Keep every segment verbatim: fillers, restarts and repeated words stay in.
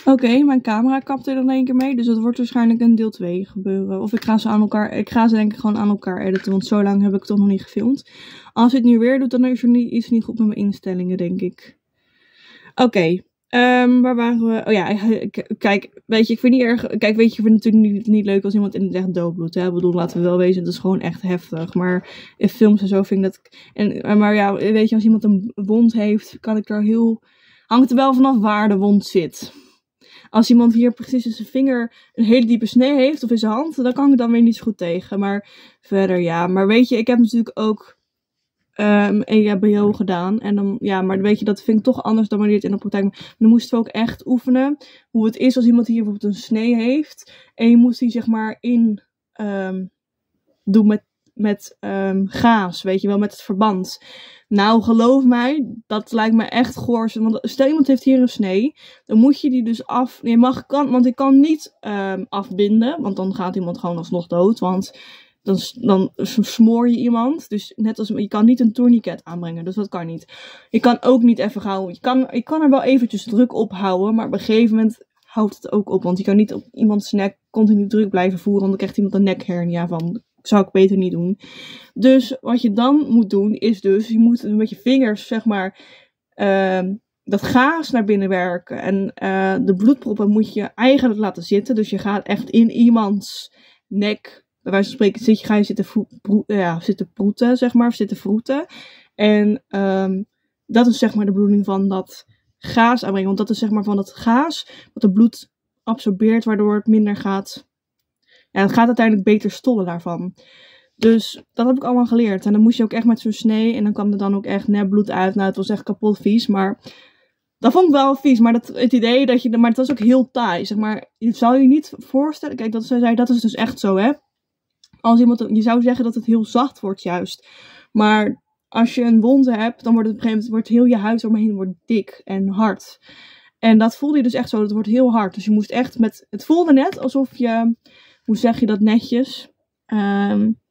Oké, okay, mijn camera kapt er dan één keer mee. Dus dat wordt waarschijnlijk een deel twee gebeuren. Of ik ga ze aan elkaar... Ik ga ze denk ik gewoon aan elkaar editen. Want zo lang heb ik toch nog niet gefilmd. Als ik het nu weer doe, dan is er niet, iets niet goed met mijn instellingen, denk ik. Oké. Okay. Um, waar waren we? Oh ja, kijk, weet je, ik vind niet erg... Kijk, weet je, ik vind het natuurlijk niet, niet leuk als iemand in het echt doodbloedt. Hè? Ik bedoel, laten we wel wezen, dat is gewoon echt heftig. Maar in films en zo vind ik dat... En, maar ja, weet je, als iemand een wond heeft, kan ik er heel... Hangt er wel vanaf waar de wond zit. Als iemand hier precies in zijn vinger een hele diepe snee heeft, of in zijn hand, dan kan ik dan weer niet zo goed tegen. Maar verder, ja. Maar weet je, ik heb natuurlijk ook um, E H B O gedaan. En dan, ja, maar weet je, dat vind ik toch anders dan wanneer het in de praktijk. Maar dan moesten we ook echt oefenen hoe het is als iemand hier bijvoorbeeld een snee heeft. En je moest die zeg maar in um, doen met, met um, gaas, weet je wel, met het verband. Nou, geloof mij, dat lijkt me echt goor. Want stel iemand heeft hier een snee, dan moet je die dus af... Je mag, kan, want ik kan niet um, afbinden, want dan gaat iemand gewoon alsnog dood. Want dan, dan smoor je iemand. Dus net als, je kan niet een tourniquet aanbrengen, dus dat kan niet. Je kan ook niet even gauw... Je kan, je kan er wel eventjes druk op houden, maar op een gegeven moment houdt het ook op. Want je kan niet op iemands nek continu druk blijven voeren, want dan krijgt iemand een nekhernia van... Zou ik beter niet doen. Dus wat je dan moet doen is dus, je moet met je vingers zeg maar uh, dat gaas naar binnen werken. En uh, de bloedproppen moet je eigenlijk laten zitten. Dus je gaat echt in iemands nek, bij wijze van spreken, zit je, ga je zitten, vroe, ja, zitten proeten, zeg maar, of zitten vroeten. En um, dat is zeg maar de bedoeling van dat gaas aanbrengen. Want dat is zeg maar van dat gaas wat het bloed absorbeert, waardoor het minder gaat... Ja, het gaat uiteindelijk beter stollen daarvan. Dus dat heb ik allemaal geleerd. En dan moest je ook echt met zo'n snee. En dan kwam er dan ook echt nepbloed uit. Nou, het was echt kapot vies. Maar dat vond ik wel vies. Maar dat, het idee dat je... Maar het was ook heel taai. Zeg maar, je zou je niet voorstellen... Kijk, dat, zei, dat is dus echt zo, hè. Als iemand... Je zou zeggen dat het heel zacht wordt, juist. Maar als je een wond hebt... Dan wordt het op een gegeven moment... Wordt heel je huid omheen wordt dik en hard. En dat voelde je dus echt zo. Dat wordt heel hard. Dus je moest echt met... Het voelde net alsof je... Hoe zeg je dat netjes? Um,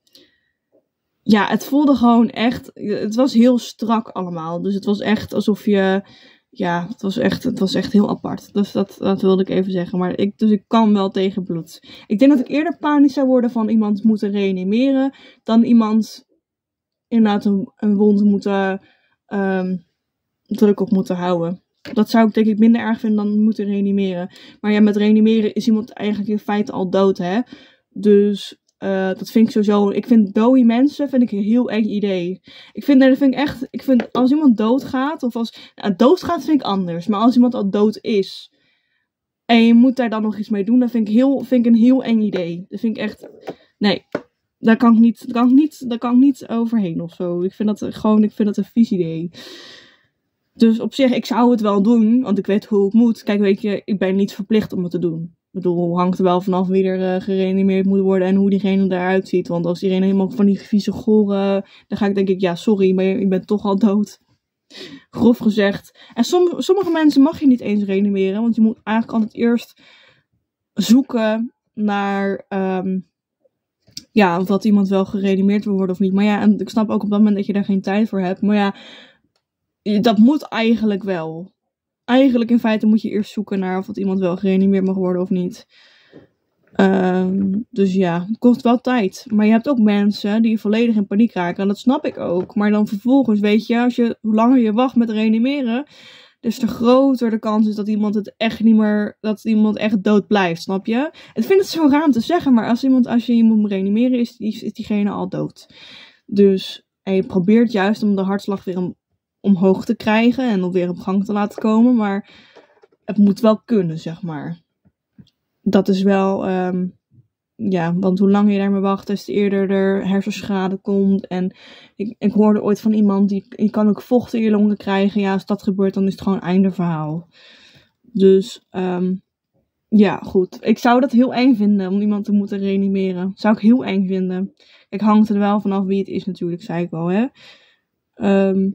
ja, het voelde gewoon echt... Het was heel strak allemaal. Dus het was echt alsof je... Ja, het was echt, het was echt heel apart. Dus dat, dat wilde ik even zeggen. Maar ik, dus ik kan wel tegen bloed. Ik denk dat ik eerder panisch zou worden van iemand moeten reanimeren. Dan iemand inderdaad een, een wond moeten... Um, druk op moeten houden. Dat zou ik denk ik minder erg vinden dan moeten reanimeren. Maar ja, met reanimeren is iemand eigenlijk in feite al dood, hè. Dus uh, dat vind ik sowieso... Ik vind dode mensen vind ik een heel eng idee. Ik vind, nee, dat vind ik echt... Ik vind als iemand doodgaat, of als... Nou, doodgaat vind ik anders. Maar als iemand al dood is... En je moet daar dan nog iets mee doen, dat vind ik, heel, vind ik een heel eng idee. Dat vind ik echt... Nee, daar kan ik niet, daar kan ik niet, daar kan ik niet overheen of zo. Ik vind dat gewoon... Ik vind dat een vies idee. Dus op zich, ik zou het wel doen, want ik weet hoe het moet. Kijk, weet je, ik ben niet verplicht om het te doen. Ik bedoel, hangt er wel vanaf wie er uh, gereanimeerd moet worden en hoe diegene eruit ziet. Want als diegene helemaal van die vieze gore, dan ga ik denk ik, ja, sorry, maar je, je bent toch al dood. Grof gezegd. En som, sommige mensen mag je niet eens reanimeren, want je moet eigenlijk altijd eerst zoeken naar, um, ja, of dat iemand wel gereanimeerd wil worden of niet. Maar ja, en ik snap ook op dat moment dat je daar geen tijd voor hebt. Maar ja, dat moet eigenlijk wel. Eigenlijk in feite moet je eerst zoeken naar of dat iemand wel gereanimeerd mag worden of niet. Um, dus ja, het kost wel tijd. Maar je hebt ook mensen die volledig in paniek raken. En dat snap ik ook. Maar dan vervolgens, weet je, als je, hoe langer je wacht met reanimeren, dus te groter de kans is dat iemand het echt niet meer, dat iemand echt dood blijft, snap je? Ik vind het zo raar om te zeggen, maar als iemand, als je iemand moet reanimeren, is, is diegene al dood. Dus, en je probeert juist om de hartslag weer om, omhoog te krijgen en om weer op gang te laten komen, maar het moet wel kunnen, zeg maar. Dat is wel, um, ja, want hoe langer je daarmee wacht, des te eerder er hersenschade komt. En ik, ik hoorde ooit van iemand, die je kan ook vocht in je longen krijgen. Ja, als dat gebeurt, dan is het gewoon einde verhaal. Dus, um, ja, goed. Ik zou dat heel eng vinden, om iemand te moeten reanimeren. Zou ik heel eng vinden. Ik hangt er wel vanaf wie het is natuurlijk, zei ik wel, hè. Um,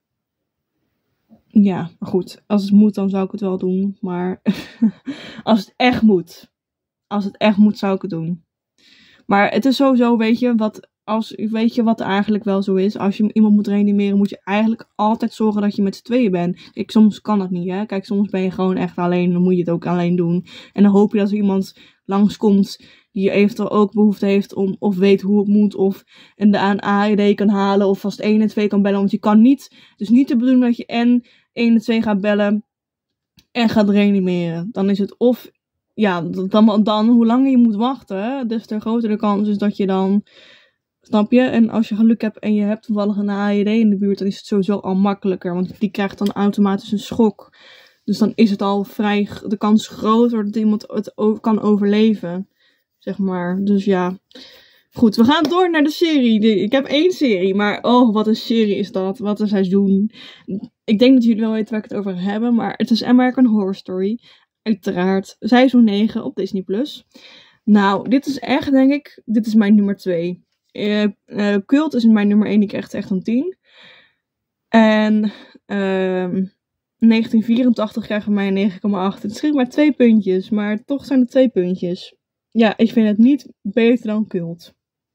Ja, maar goed. Als het moet, dan zou ik het wel doen. Maar als het echt moet. Als het echt moet, zou ik het doen. Maar het is sowieso, weet je, wat als, weet je wat eigenlijk wel zo is? Als je iemand moet reanimeren, moet je eigenlijk altijd zorgen dat je met z'n tweeën bent. Kijk, soms kan dat niet, hè. Kijk, soms ben je gewoon echt alleen, dan moet je het ook alleen doen. En dan hoop je dat er iemand langskomt die eventueel ook behoefte heeft om, of weet hoe het moet, of een de A E D kan halen, of vast één en twee kan bellen. Want je kan niet, dus niet de bedoeling dat je en één en twee gaat bellen en gaat reanimeren. Dan is het of, ja, dan, dan hoe langer je moet wachten, des te groter de kans is dat je dan, snap je? En als je geluk hebt en je hebt toevallig een A E D in de buurt, dan is het sowieso al makkelijker, want die krijgt dan automatisch een schok. Dus dan is het al vrij, de kans groter dat iemand het over, kan overleven, zeg maar. Dus ja, goed, we gaan door naar de serie. Ik heb één serie, maar oh, wat een serie is dat. Wat een seizoen. Ik denk dat jullie wel weten waar ik het over heb, maar het is American Horror Story. Uiteraard, seizoen negen op Disney plus. Nou, dit is echt, denk ik, dit is mijn nummer twee. Uh, uh, Cult is mijn nummer één, die krijgt echt een tien. En uh, negentien vierentachtig krijgen mij een negen komma acht. Het scheelt maar twee puntjes, maar toch zijn het twee puntjes. Ja, ik vind het niet beter dan Cult.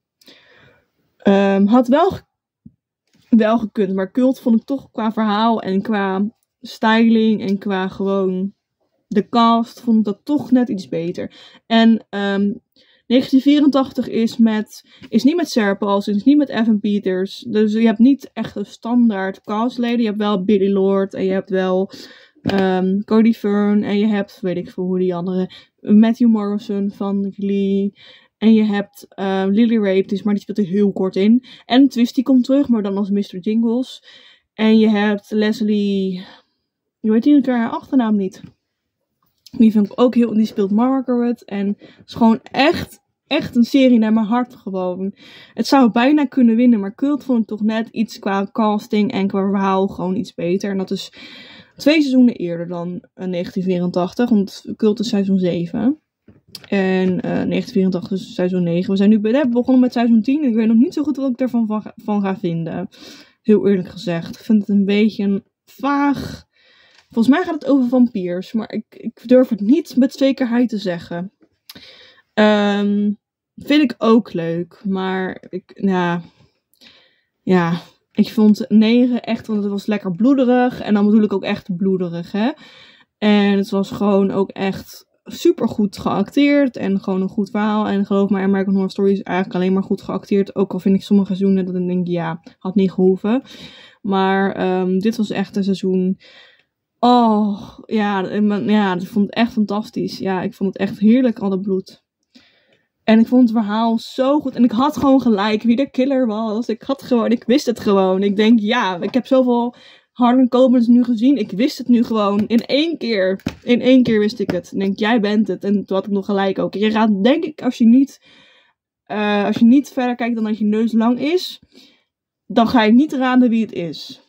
Um, had wel, wel gekund, maar Cult vond ik toch qua verhaal en qua styling en qua gewoon de cast vond ik dat toch net iets beter. En um, negentien vierentachtig is, met, is niet met Sarah Paulson, is niet met Evan Peters. Dus je hebt niet echt een standaard castleden. Je hebt wel Billy Lord en je hebt wel um, Cody Fern en je hebt, weet ik veel hoe die andere, Matthew Morrison van Glee. En je hebt uh, Lily Rabe, maar die speelt er heel kort in. En Twisty komt terug, maar dan als mister Jingles. En je hebt Leslie, je weet niet haar achternaam niet. Die vind ik ook heel, die speelt Margaret. En het is gewoon echt, echt een serie naar mijn hart gewoon. Het zou bijna kunnen winnen, maar Cult vond ik toch net iets qua casting en qua verhaal gewoon iets beter. En dat is twee seizoenen eerder dan uh, negentien vierentachtig, want Cult is seizoen zeven. En uh, negentien vierentachtig is seizoen negen. We zijn nu we begonnen met seizoen tien en ik weet nog niet zo goed wat ik ervan van, van ga vinden. Heel eerlijk gezegd. Ik vind het een beetje een vaag. Volgens mij gaat het over vampiers, maar ik, ik durf het niet met zekerheid te zeggen. Um, vind ik ook leuk, maar ik, ja, ja, ik vond negen echt, want het was lekker bloederig. En dan bedoel ik ook echt bloederig, hè. En het was gewoon ook echt super goed geacteerd en gewoon een goed verhaal. En geloof me, American Horror Story is eigenlijk alleen maar goed geacteerd. Ook al vind ik sommige seizoenen dat ik denk, ja, had niet gehoeven. Maar um, dit was echt een seizoen. Oh, ja, ja, ik vond het echt fantastisch. Ja, ik vond het echt heerlijk, al dat bloed. En ik vond het verhaal zo goed. En ik had gewoon gelijk wie de killer was. Ik had gewoon, ik wist het gewoon. Ik denk, ja, ik heb zoveel Harlan Coben's nu gezien. Ik wist het nu gewoon. In één keer. In één keer wist ik het. Ik denk, jij bent het. En toen had ik nog gelijk ook. Je gaat, denk ik, als je niet, uh, als je niet verder kijkt dan dat je neus lang is, dan ga je niet raden wie het is.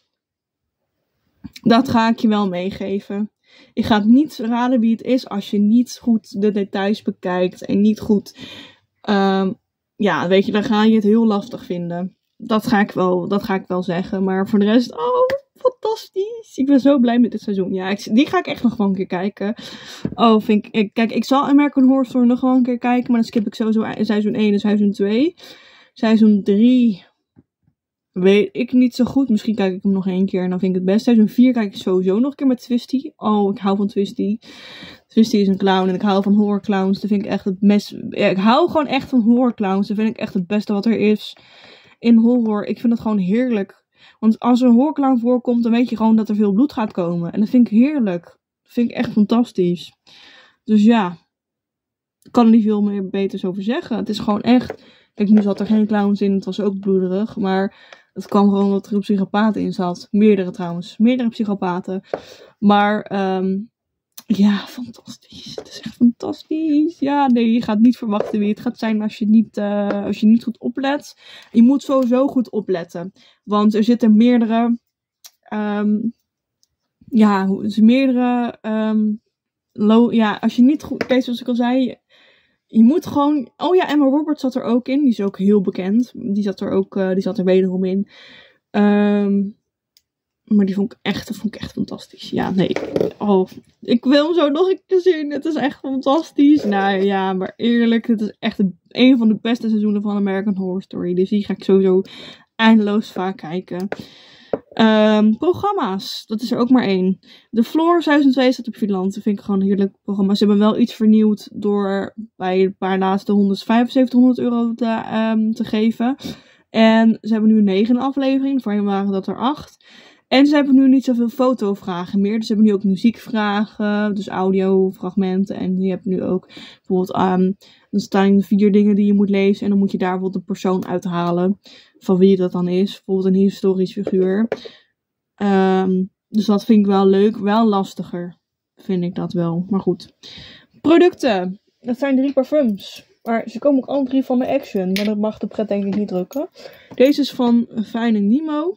Dat ga ik je wel meegeven. Je gaat niet raden wie het is als je niet goed de details bekijkt. En niet goed, um, ja, weet je, dan ga je het heel lastig vinden. Dat ga ik wel, dat ga ik wel zeggen. Maar voor de rest, oh, fantastisch. Ik ben zo blij met dit seizoen. Ja, ik, die ga ik echt nog wel een keer kijken. Oh, vind ik, ik, kijk, ik zal American Horror Story nog wel een keer kijken. Maar dan skip ik sowieso seizoen één en seizoen twee. Seizoen drie weet ik niet zo goed. Misschien kijk ik hem nog één keer en dan vind ik het best. Seizoen vier kijk ik sowieso nog een keer met Twisty. Oh, ik hou van Twisty. Twisty is een clown en ik hou van horror clowns. Dat vind ik echt het best. Ja, ik hou gewoon echt van horror clowns. Dat vind ik echt het beste wat er is in horror. Ik vind het gewoon heerlijk. Want als er een horror clown voorkomt, dan weet je gewoon dat er veel bloed gaat komen. En dat vind ik heerlijk. Dat vind ik echt fantastisch. Dus ja, ik kan er niet veel meer beters over zeggen. Het is gewoon echt. Kijk, nu zat er geen clowns in. Het was ook bloederig. Maar het kwam gewoon omdat er een psychopaat in zat. Meerdere trouwens. Meerdere psychopaten. Maar um, ja, fantastisch. Het is echt fantastisch. Ja, nee, je gaat niet verwachten wie het gaat zijn als je niet, uh, als je niet goed oplet. Je moet sowieso goed opletten. Want er zitten meerdere. Um, ja, er zijn meerdere. Um, low, ja, als je niet goed. Kijk, zoals ik al zei. Je moet gewoon. Oh ja, Emma Roberts zat er ook in. Die is ook heel bekend. Die zat er ook. Uh, die zat er wederom in. Um, Maar die vond ik echt, dat vond ik echt fantastisch. Ja, nee. Oh, ik wil hem zo nog een keer zien. Het is echt fantastisch. Nou ja, maar eerlijk. Het is echt een van de beste seizoenen van American Horror Story. Dus die ga ik sowieso eindeloos vaak kijken. Um, programma's. Dat is er ook maar één. The Floor seizoen twee staat op Finland. Dat vind ik gewoon een heerlijk programma. Ze hebben wel iets vernieuwd door bij een paar laatste honderdvijfenzeventig, honderd euro te, um, te geven. En ze hebben nu negen afleveringen. Voorheen waren dat er acht. En ze hebben nu niet zoveel fotovragen meer. Dus ze hebben nu ook muziekvragen. Dus audiofragmenten. En je hebt nu ook bijvoorbeeld... Um, dan staan er vier dingen die je moet lezen. En dan moet je daar bijvoorbeeld een persoon uithalen. Van wie dat dan is. Bijvoorbeeld een historisch figuur. Um, dus dat vind ik wel leuk. Wel lastiger. Vind ik dat wel. Maar goed. Producten. Dat zijn drie parfums. Maar ze komen ook alle drie van de Action. Maar dat mag de pret denk ik niet drukken. Deze is van Finding Nemo.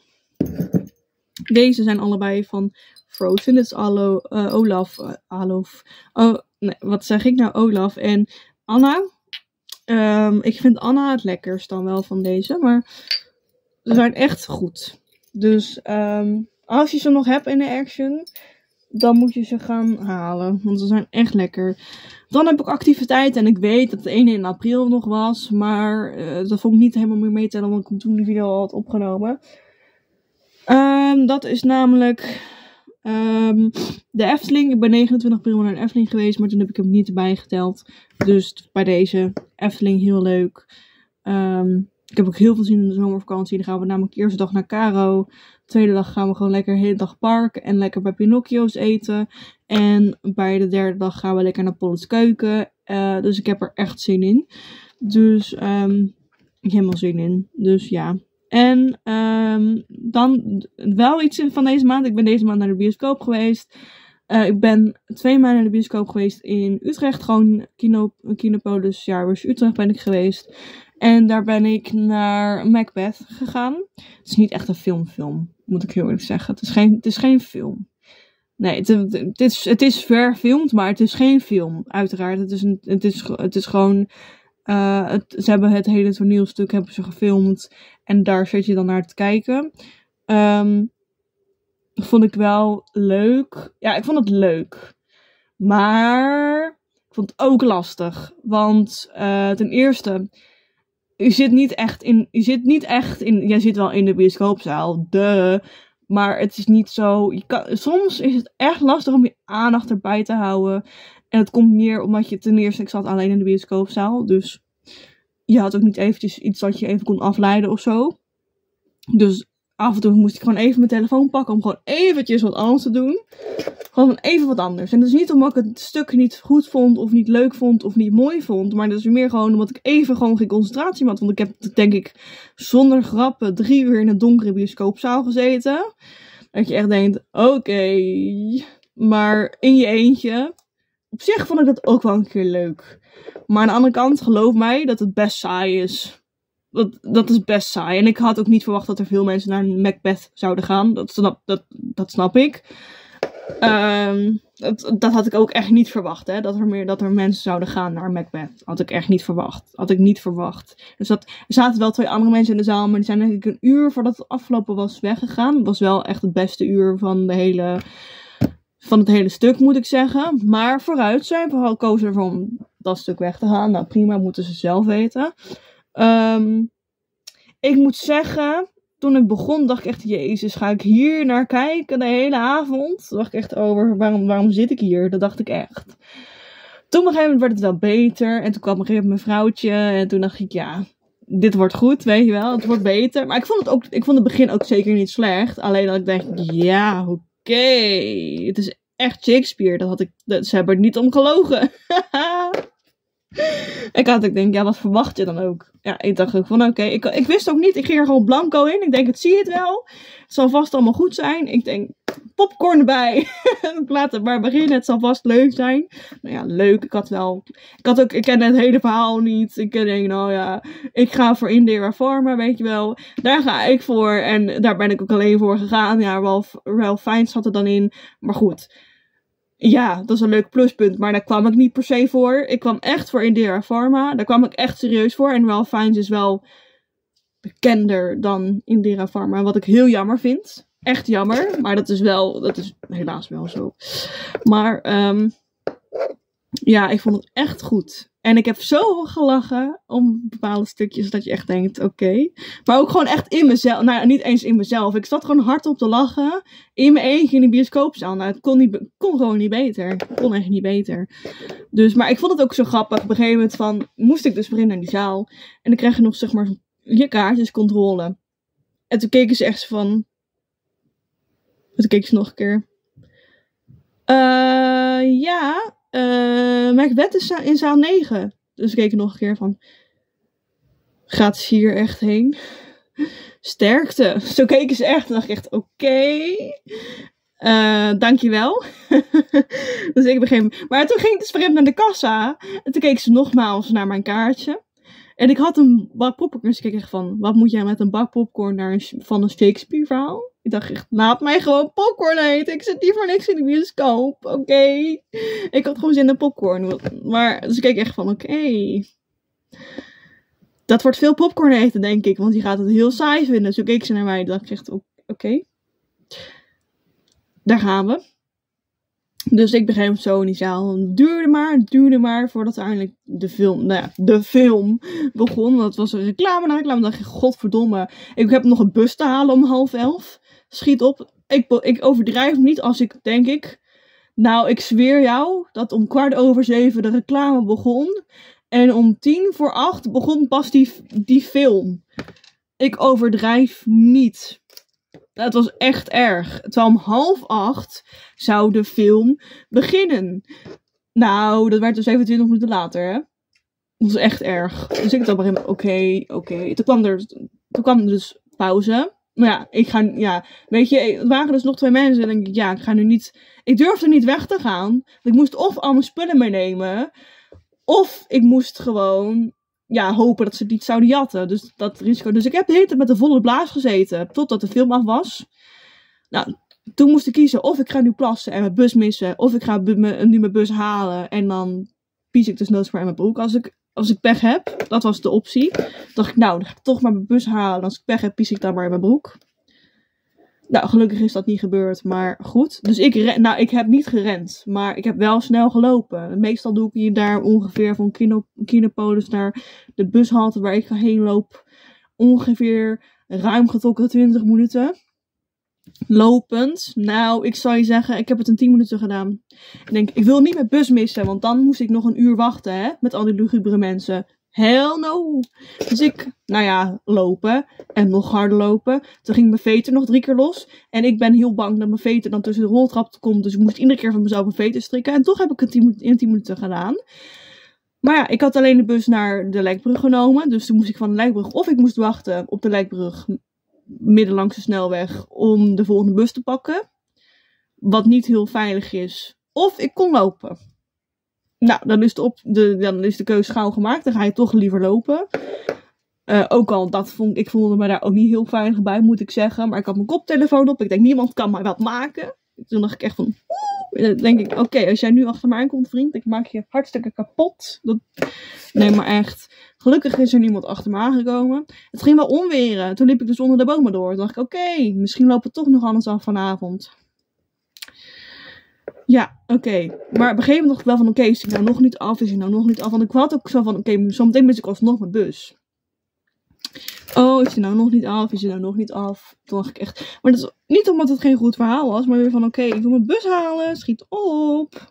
Deze zijn allebei van Frozen. Dit is Alo, uh, Olaf. Uh, Alof. Oh, nee, wat zeg ik nou? Olaf en Anna. Um, ik vind Anna het lekkerst dan wel van deze. Maar ze zijn echt goed. Dus um, als je ze nog hebt in de Action, dan moet je ze gaan halen. Want ze zijn echt lekker. Dan heb ik activiteit. En ik weet dat de ene in april nog was. Maar uh, dat vond ik niet helemaal meer meetellen. Want ik toen die video al had opgenomen. Um, dat is namelijk um, de Efteling. Ik ben negenentwintig april naar de Efteling geweest. Maar toen heb ik hem niet erbij geteld. Dus bij deze Efteling heel leuk. Um, ik heb ook heel veel zin in de zomervakantie. Dan gaan we namelijk de eerste dag naar Caro. De tweede dag gaan we gewoon lekker de hele dag parken. En lekker bij Pinocchio's eten. En bij de derde dag gaan we lekker naar Polles Keuken. Uh, dus ik heb er echt zin in. Dus um, helemaal zin in. Dus ja. En um, dan wel iets van deze maand. Ik ben deze maand naar de bioscoop geweest. Uh, ik ben twee maanden naar de bioscoop geweest in Utrecht. Gewoon Kino, Kinopolis Jaarbeurs Utrecht ben ik geweest. En daar ben ik naar Macbeth gegaan. Het is niet echt een filmfilm, moet ik heel eerlijk zeggen. Het is geen, het is geen film. Nee, het, het, is, het is verfilmd, maar het is geen film, uiteraard. Het is, een, het is, het is gewoon... Uh, het, ze hebben het hele toneelstuk hebben ze gefilmd. En daar zit je dan naar te kijken. Um, vond ik wel leuk. Ja, ik vond het leuk. Maar ik vond het ook lastig. Want uh, ten eerste... Je zit niet echt in... Je zit niet echt in... Jij zit wel in de bioscoopzaal. Duh. Maar het is niet zo... Je kan, soms is het echt lastig om je aandacht erbij te houden. En het komt meer omdat je ten eerste... Ik zat alleen in de bioscoopzaal. Dus je had ook niet eventjes iets dat je even kon afleiden of zo. Dus af en toe moest ik gewoon even mijn telefoon pakken. Om gewoon eventjes wat anders te doen. Gewoon even wat anders. En dat is niet omdat ik het stuk niet goed vond. Of niet leuk vond. Of niet mooi vond. Maar dat is meer gewoon omdat ik even gewoon geen concentratie had. Want ik heb denk ik zonder grappen drie uur in een donkere bioscoopzaal gezeten. Dat je echt denkt. Oké. Okay. Maar in je eentje. Op zich vond ik dat ook wel een keer leuk. Maar aan de andere kant, geloof mij dat het best saai is. Dat, dat is best saai. En ik had ook niet verwacht dat er veel mensen naar Macbeth zouden gaan. Dat snap, dat, dat snap ik. Um, dat, dat had ik ook echt niet verwacht. Hè? Dat, er meer, dat er mensen zouden gaan naar Macbeth. Had ik echt niet verwacht. Had ik niet verwacht. Dus dat, er zaten wel twee andere mensen in de zaal. Maar die zijn denk ik een uur voordat het afgelopen was weggegaan. Het was wel echt het beste uur van de hele... Van het hele stuk, moet ik zeggen. Maar vooruit zijn vooral kozen ervoor om dat stuk weg te gaan. Nou, prima, moeten ze zelf weten. Um, ik moet zeggen, toen ik begon, dacht ik echt, jezus, ga ik hier naar kijken de hele avond? Toen dacht ik echt over, waarom, waarom zit ik hier? Dat dacht ik echt. Toen op een gegeven moment werd het wel beter. En toen kwam op een gegeven moment mijn vrouwtje. En toen dacht ik, ja, dit wordt goed, weet je wel. Het wordt beter. Maar ik vond het, ook, ik vond het begin ook zeker niet slecht. Alleen dat ik dacht, ja, oké. Okay. Het is echt Shakespeare. Dat had ik, dat, ze hebben er niet om gelogen. Ik had, ik denk, ja, wat verwacht je dan ook? Ja, ik dacht ook van, oké, okay, ik, ik wist ook niet, ik ging er gewoon blanco in. Ik denk, het zie je het wel. Het zal vast allemaal goed zijn. Ik denk, popcorn erbij. Laat het maar beginnen, het zal vast leuk zijn. Nou ja, leuk, ik had wel, ik had ook, ik kende het hele verhaal niet. Ik denk, nou ja, ik ga voor Indira Pharma, weet je wel. Daar ga ik voor en daar ben ik ook alleen voor gegaan. Ja, Ralph, Ralph Fiennes zat er dan in, maar goed. Ja, dat is een leuk pluspunt, maar daar kwam ik niet per se voor. Ik kwam echt voor Indira Pharma. Daar kwam ik echt serieus voor. En Ralph Fiennes is wel bekender dan Indira Pharma, wat ik heel jammer vind. echt jammer. Maar dat is wel, dat is helaas wel zo. Maar um, ja, ik vond het echt goed. En ik heb zo gelachen om bepaalde stukjes dat je echt denkt, oké. Okay. Maar ook gewoon echt in mezelf. Nou, niet eens in mezelf. Ik zat gewoon hardop te lachen. In mijn eentje in de bioscoopzaal. Nou, het kon, niet, kon gewoon niet beter. Het kon echt niet beter. Dus, maar ik vond het ook zo grappig. Op een gegeven moment van, moest ik dus weer in naar die zaal. En dan krijg je nog, zeg maar, je kaartjes controle. En toen keken ze echt zo van. En toen keken ze nog een keer. Uh, ja. Uh, Macbeth is in zaal negen. Dus ik keek er nog een keer van. Gaat ze hier echt heen? Sterkte. Zo keken ze echt. En dacht ik echt, oké. Okay. Uh, dankjewel. Dus ik begreep. Maar toen ging het sprint naar de kassa. En toen keek ze nogmaals naar mijn kaartje. En ik had een bak popcorn. Dus ik keek echt van, wat moet jij met een bak popcorn naar een, van een Shakespeare verhaal? Ik dacht echt, laat mij gewoon popcorn eten. Ik zit niet voor niks in de bioscoop. Oké. Okay. Ik had gewoon zin in popcorn. Maar, dus ik keek echt van, oké. Okay. Dat wordt veel popcorn eten, denk ik. Want die gaat het heel saai vinden. Zo keek ze naar mij. dacht ik echt, oké. Okay. Daar gaan we. Dus ik begreep het zo in die zaal. Het duurde maar, het duurde maar. Voordat uiteindelijk de film, nou ja, de film begon. Want het was een reclame na reclame. Dan dacht ik, godverdomme. Ik heb nog een bus te halen om half elf. Schiet op. Ik, ik overdrijf niet als ik, denk ik. Nou, ik zweer jou dat om kwart over zeven de reclame begon. En om tien voor acht begon pas die, die film. Ik overdrijf niet. Het was echt erg. Terwijl om half acht zou de film beginnen. Nou, dat werd dus zevenentwintig minuten later, hè. Dat was echt erg. Dus ik dacht maar, oké, okay, oké. Okay. Toen kwam er, toen kwam er dus pauze. Maar ja, ik ga, ja, weet je, er waren dus nog twee mensen. En dan denk ik, ja, ik ga nu niet, ik durfde niet weg te gaan. Ik moest of al mijn spullen meenemen. Of ik moest gewoon, ja, hopen dat ze het niet zouden jatten. Dus dat risico. Dus ik heb de hele tijd met de volle blaas gezeten. Totdat de film af was. Nou, toen moest ik kiezen. Of ik ga nu plassen en mijn bus missen. Of ik ga bu- me, nu mijn bus halen. En dan pies ik dus noods maar in mijn broek. Als ik, als ik pech heb. Dat was de optie. Toen dacht ik, nou, dan ga ik toch maar mijn bus halen. Als ik pech heb, pies ik dan maar in mijn broek. Nou, gelukkig is dat niet gebeurd, maar goed. Dus ik, ren, nou, ik heb niet gerend, maar ik heb wel snel gelopen. Meestal doe ik hier daar ongeveer van Kino, Kinopolis naar de bushalte waar ik heen loop. Ongeveer ruim getrokken twintig minuten. Lopend. Nou, ik zal je zeggen, ik heb het in tien minuten gedaan. Ik denk, ik wil niet mijn bus missen, want dan moest ik nog een uur wachten, hè, met al die lugubere mensen. Hell no. Dus ik, nou ja, lopen. En nog harder lopen. Toen ging mijn veter nog drie keer los. En ik ben heel bang dat mijn veter dan tussen de roltrap komt. Dus ik moest iedere keer van mezelf mijn veter strikken. En toch heb ik het in tien minuten gedaan. Maar ja, ik had alleen de bus naar de Lijkbrug genomen. Dus toen moest ik van de Lijkbrug. Of ik moest wachten op de Lijkbrug. Midden langs de snelweg. Om de volgende bus te pakken. Wat niet heel veilig is. Of ik kon lopen. Nou, dan is, de op, de, dan is de keuze gauw gemaakt. Dan ga je toch liever lopen. Uh, ook al, dat vond, ik voelde me daar ook niet heel veilig bij, moet ik zeggen. Maar ik had mijn koptelefoon op. Ik denk, niemand kan mij wat maken. Toen dacht ik echt van... Dan denk ik, oké, okay, als jij nu achter mij aankomt, vriend, ik maak je hartstikke kapot. Dat, nee, maar echt. Gelukkig is er niemand achter me aangekomen. Het ging wel onweren. Toen liep ik dus onder de bomen door. Toen dacht ik, oké, okay, misschien loopt het toch nog anders af vanavond. Ja, oké. Okay. Maar op een gegeven moment dacht ik wel van, oké, okay, is hij nou nog niet af? Is hij nou nog niet af? Want ik had ook zo van, oké, okay, zometeen mis ik alsnog mijn bus. Oh, is hij nou nog niet af? Is hij nou nog niet af? Toen dacht ik echt... Maar dat is niet omdat het geen goed verhaal was, maar weer van, oké, okay, ik wil mijn bus halen, schiet op.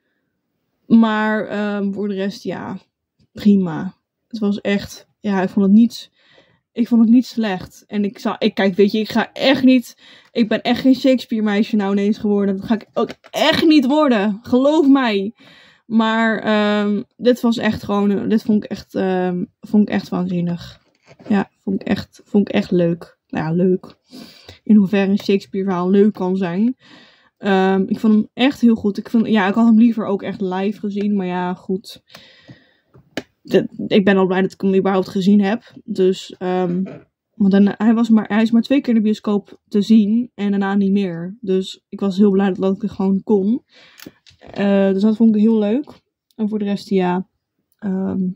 Maar um, voor de rest, ja, prima. Het was echt, ja, ik vond het niet... Ik vond het niet slecht. En ik zou, ik kijk, weet je, ik ga echt niet, ik ben echt geen Shakespeare meisje nou ineens geworden. Dat ga ik ook echt niet worden. Geloof mij. Maar um, dit was echt gewoon, dit vond ik echt, um, vond ik echt waanzinnig. Ja, vond ik echt, vond ik echt leuk. Nou ja, leuk. In hoeverre een Shakespeare verhaal leuk kan zijn. Um, ik vond hem echt heel goed. Ik vond, ja, ik had hem liever ook echt live gezien. Maar ja, goed. De, ik ben al blij dat ik hem überhaupt gezien heb. Dus, um, want dan, hij, was maar, hij is maar twee keer in de bioscoop te zien. En daarna niet meer. Dus ik was heel blij dat, dat ik het gewoon kon. Uh, dus dat vond ik heel leuk. En voor de rest, ja. Um,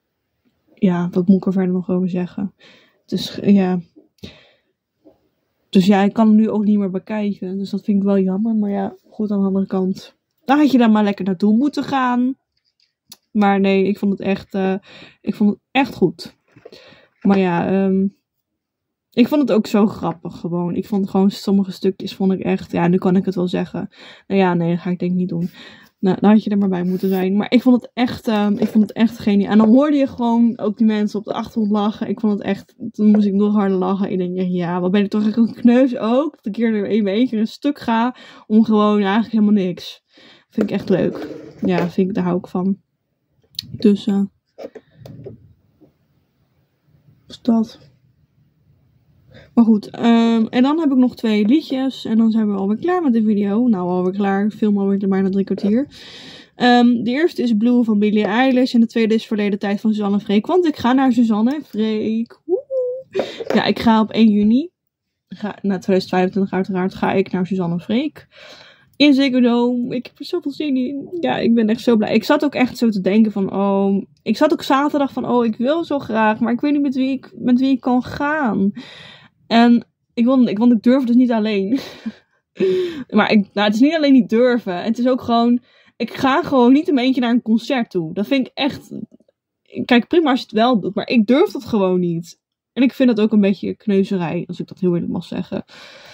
ja, wat moet ik er verder nog over zeggen? Dus, ja. Dus ja, ik kan hem nu ook niet meer bekijken. Dus dat vind ik wel jammer. Maar ja, goed, aan de andere kant. Dan had je dan maar lekker naartoe moeten gaan. Maar nee, ik vond het echt, uh, ik vond het echt goed. Maar ja, um, ik vond het ook zo grappig gewoon. Ik vond gewoon sommige stukjes vond ik echt, ja, nu kan ik het wel zeggen. Nou ja, nee, dat ga ik denk ik niet doen. Nou, dan had je er maar bij moeten zijn. Maar ik vond het echt, um, ik vond het echt geniaal. En dan hoorde je gewoon ook die mensen op de achtergrond lachen. Ik vond het echt, toen moest ik nog harder lachen. Ik denk, ja, wat ben ik toch echt een kneus ook. Dat ik hier even één keer een stuk ga. Om gewoon eigenlijk helemaal niks. Vind ik echt leuk. Ja, vind ik, daar hou ik van. Dus, uh, dus dat. Maar goed, um, en dan heb ik nog twee liedjes. En dan zijn we alweer klaar met de video. Nou, alweer klaar. Ik film alweer bijna drie kwartier. Um, de eerste is Blue van Billie Eilish. En de tweede is Verleden Tijd van Suzanne en Freek. Want ik ga naar Suzanne en Freek. Woehoe. Ja, ik ga op één juni. Ga, na tweeduizend vijfentwintig uiteraard ga ik naar Suzanne en Freek. In Ziggo Dome. Ik heb er zoveel zin in. Ja, ik ben echt zo blij. Ik zat ook echt zo te denken van, oh... Ik zat ook zaterdag van, oh, ik wil zo graag. Maar ik weet niet met wie ik, met wie ik kan gaan. En ik wilde, ik, want ik durf dus niet alleen. Maar ik, nou, het is niet alleen niet durven. Het is ook gewoon... Ik ga gewoon niet in mijn eentje naar een concert toe. Dat vind ik echt... Kijk, prima als je het wel doet. Maar ik durf dat gewoon niet. En ik vind dat ook een beetje kneuzerij. Als ik dat heel eerlijk mag zeggen.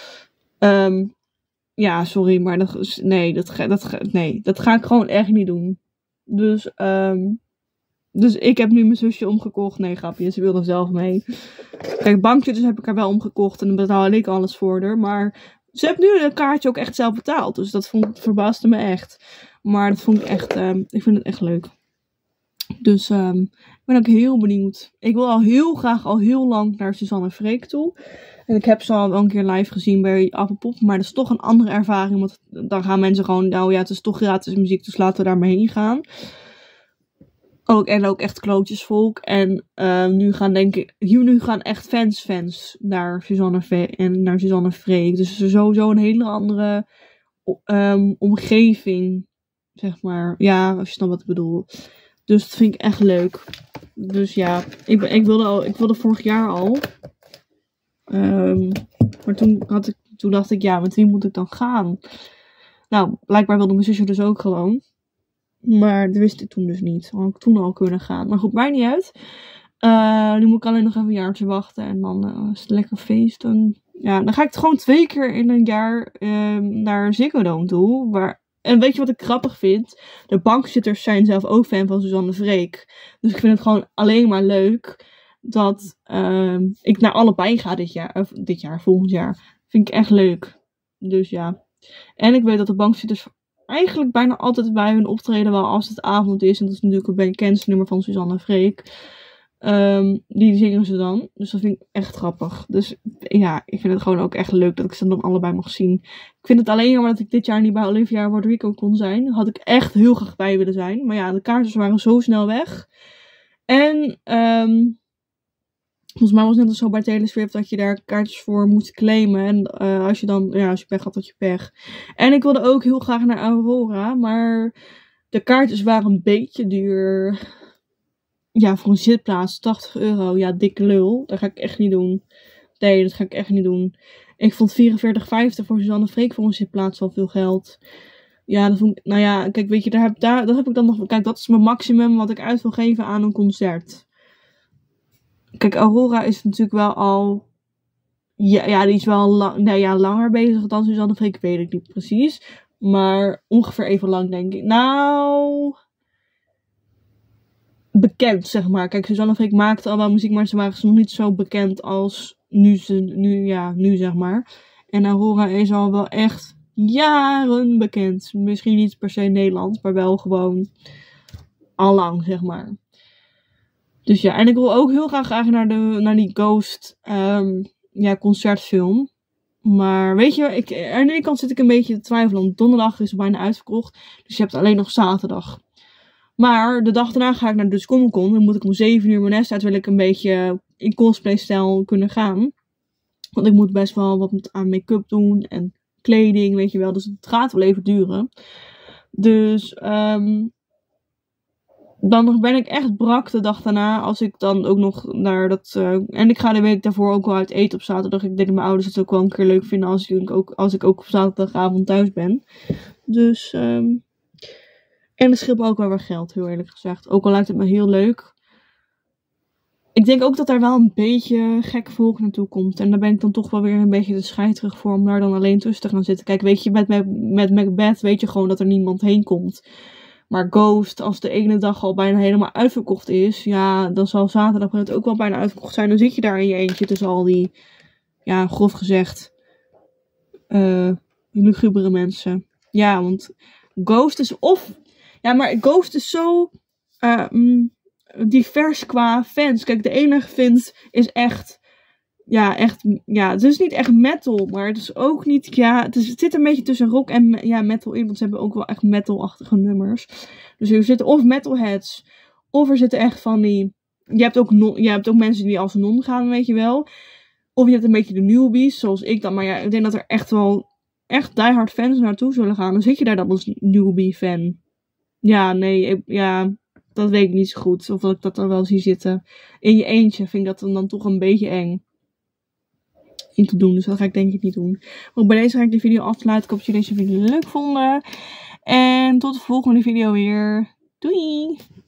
Um, ja, sorry. Maar dat, nee, dat, dat, nee, dat ga ik gewoon echt niet doen. Dus... Um, Dus ik heb nu mijn zusje omgekocht. Nee, grapje. Ze wilde zelf mee. Kijk, bankjes heb ik haar wel omgekocht. En dan betaal ik alles voor haar. Maar ze heeft nu een kaartje ook echt zelf betaald. Dus dat vond, verbaasde me echt. Maar dat vond ik echt... Um, ik vind het echt leuk. Dus um, ik ben ook heel benieuwd. Ik wil al heel graag al heel lang naar Suzanne en Freek toe. En ik heb ze al wel een keer live gezien bij Appelpop. Maar dat is toch een andere ervaring. Want dan gaan mensen gewoon... Nou ja, het is toch gratis muziek. Dus laten we daar maar heen gaan. Ook, en ook echt klootjesvolk. En uh, nu gaan denk ik... Nu gaan echt fans fans naar Suzanne en naar Suzanne Freek. Dus het is sowieso een hele andere um, omgeving. Zeg maar. Ja, als je snapt wat ik bedoel. Dus dat vind ik echt leuk. Dus ja. Ik, ik, wilde, al, ik wilde vorig jaar al. Um, maar toen, had ik, toen dacht ik... Ja, met wie moet ik dan gaan? Nou, blijkbaar wilde mijn zusje dus ook gewoon. Maar dat wist ik toen dus niet. Had ik toen al kunnen gaan. Maar goed, maakt niet uit. Uh, nu moet ik alleen nog even een jaartje wachten. En dan uh, is het lekker feesten. Ja, dan ga ik gewoon twee keer in een jaar uh, naar Ziggo Dome toe. Waar... En weet je wat ik grappig vind? De bankzitters zijn zelf ook fan van Suzanne Freek. Dus ik vind het gewoon alleen maar leuk dat uh, ik naar allebei ga dit jaar. Of dit jaar, volgend jaar. Vind ik echt leuk. Dus ja. En ik weet dat de bankzitters eigenlijk bijna altijd bij hun optreden wel als het avond is. En dat is natuurlijk een bekend nummer van Suzanne en Freek. Um, die zingen ze dan. Dus dat vind ik echt grappig. Dus ja, ik vind het gewoon ook echt leuk dat ik ze dan allebei mag zien. Ik vind het alleen jammer dat ik dit jaar niet bij Olivia Rodrigo kon zijn. Daar had ik echt heel graag bij willen zijn. Maar ja, de kaartjes waren zo snel weg. En um, volgens mij was het net als zo bij Taylor Swift dat je daar kaartjes voor moest claimen. En uh, als je dan, ja, als je pech had, had je pech. En ik wilde ook heel graag naar Aurora. Maar de kaartjes waren een beetje duur. Ja, voor een zitplaats, tachtig euro. Ja, dikke lul. Dat ga ik echt niet doen. Nee, dat ga ik echt niet doen. Ik vond vierenveertig vijftig voor Suzanne Freek voor een zitplaats wel veel geld. Ja, dat vond ik, nou ja, kijk, weet je, daar heb, daar, dat heb ik dan nog, kijk, dat is mijn maximum wat ik uit wil geven aan een concert. Kijk, Aurora is natuurlijk wel al, ja, ja die is wel lang, nou ja, langer bezig dan Suzanne Freek, weet ik niet precies. Maar ongeveer even lang, denk ik. Nou... bekend, zeg maar. Kijk, Suzanne Freek maakte al wel muziek, maar ze waren nog niet zo bekend als nu, ze, nu, ja, nu zeg maar. En Aurora is al wel echt jaren bekend. Misschien niet per se Nederland, maar wel gewoon al lang, zeg maar. Dus ja, en ik wil ook heel graag graag naar, de, naar die Ghost um, ja, concertfilm. Maar weet je, ik, aan de ene kant zit ik een beetje te twijfelen, want donderdag is het bijna uitverkocht. Dus je hebt alleen nog zaterdag. Maar de dag daarna ga ik naar Dutch Comic Con. Dan moet ik om zeven uur mijn nest uit. Wil ik een beetje in cosplay stijl kunnen gaan. Want ik moet best wel wat aan make-up doen. En kleding, weet je wel. Dus het gaat wel even duren. Dus um, dan ben ik echt brak de dag daarna. Als ik dan ook nog naar dat... Uh, en ik ga de week daarvoor ook wel uit eten op zaterdag. Ik denk dat mijn ouders het ook wel een keer leuk vinden als ik ook, als ik ook op zaterdagavond thuis ben. Dus... Um, en het scheelt me ook wel weer geld, heel eerlijk gezegd. Ook al lijkt het me heel leuk. Ik denk ook dat daar wel een beetje gek volk naartoe komt. En daar ben ik dan toch wel weer een beetje de scheiterig voor om daar dan alleen tussen te gaan zitten. Kijk, weet je, met, met, met Macbeth weet je gewoon dat er niemand heen komt. Maar Ghost, als de ene dag al bijna helemaal uitverkocht is, ja, dan zal zaterdag het ook wel bijna uitverkocht zijn. Dan zit je daar in je eentje tussen al die, ja, grof gezegd, uh, lugubere mensen. Ja, want Ghost is of... Ja, maar Ghost is zo uh, mm, divers qua fans. Kijk, de enige vindt is echt... Ja, echt... Ja, het is niet echt metal, maar het is ook niet... Ja, het, is, het zit een beetje tussen rock en ja, metal in. Want ze hebben ook wel echt metal-achtige nummers. Dus er zitten of metalheads, of er zitten echt van die... Je hebt ook, non, je hebt ook mensen die als non gaan, weet je wel. Of je hebt een beetje de newbies, zoals ik dan. Maar ja, ik denk dat er echt wel... Echt diehard fans naartoe zullen gaan. Dan zit je daar dan als newbie-fan. Ja, nee, ik, ja, dat weet ik niet zo goed. Of dat ik dat dan wel zie zitten. In je eentje vind ik dat dan, dan toch een beetje eng. In te doen, dus dat ga ik denk ik niet doen. Maar bij deze ga ik de video afsluiten. Ik hoop dat jullie deze video leuk vonden. En tot de volgende video weer. Doei!